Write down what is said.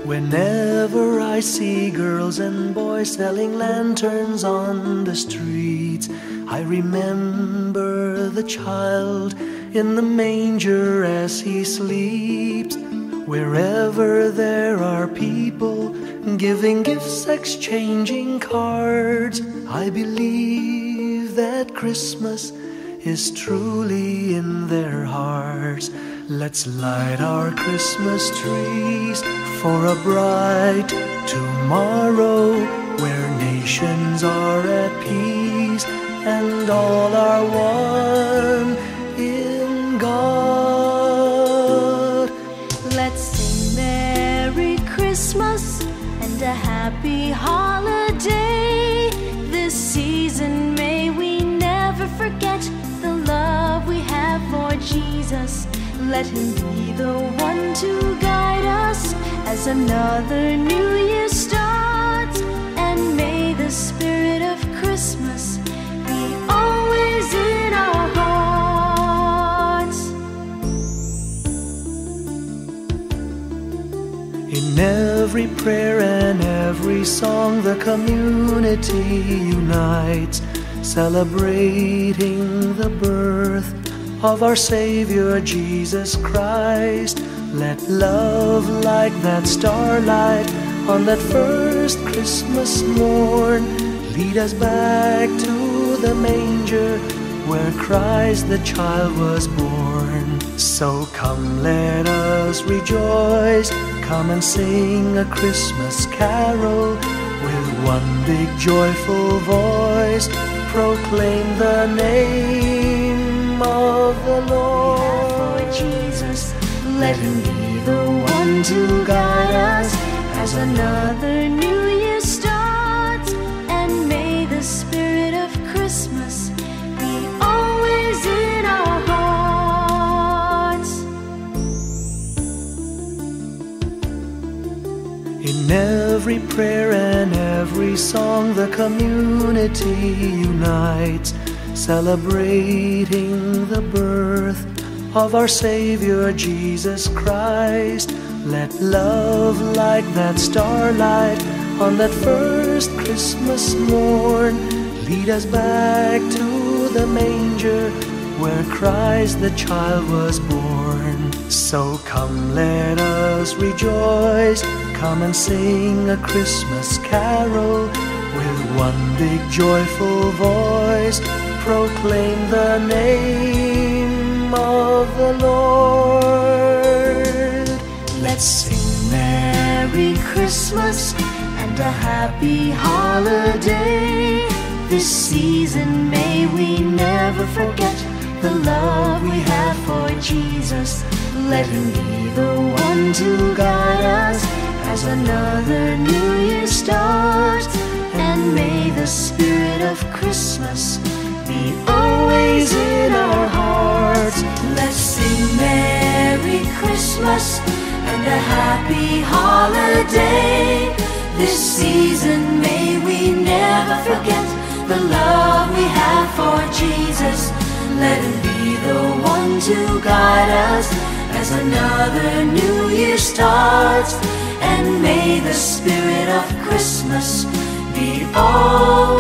Whenever I see girls and boys selling lanterns on the streets, I remember the child in the manger as he sleeps. Wherever there are people giving gifts, exchanging cards, I believe that Christmas is truly in their hearts. Let's light our Christmas trees for a bright tomorrow, where nations are at peace and all are one in God. Let's sing Merry Christmas and a happy holiday. This season may we never forget the love we have for Jesus. Let Him be the one to guide us as another new year starts. And may the spirit of Christmas be always in our hearts. In every prayer and every song, the community unites, celebrating the birth of our Savior Jesus Christ. Let love, like that starlight on that first Christmas morn, lead us back to the manger where Christ the child was born. So come, let us rejoice, come and sing a Christmas carol with one big joyful voice. Proclaim the name of the Lord Jesus. Let Him be the one to guide us as another new year starts. And may the spirit of Christmas be always in our hearts. In every prayer and every song, the community unites, celebrating the birth of our Savior Jesus Christ. Let love, like that starlight on that first Christmas morn, lead us back to the manger where Christ the child was born. So come, let us rejoice, come and sing a Christmas carol with one big joyful voice. Proclaim the name of the Lord. Let's sing Merry Christmas and a happy holiday. This season may we never forget the love we have for Jesus. Let Him be the one to guide us as another new year starts. And may the spirit of Christmas be always in our hearts. Let's sing Merry Christmas and a happy holiday. This season may we never forget the love we have for Jesus. Let Him be the one to guide us as another new year starts. And may the spirit of Christmas be all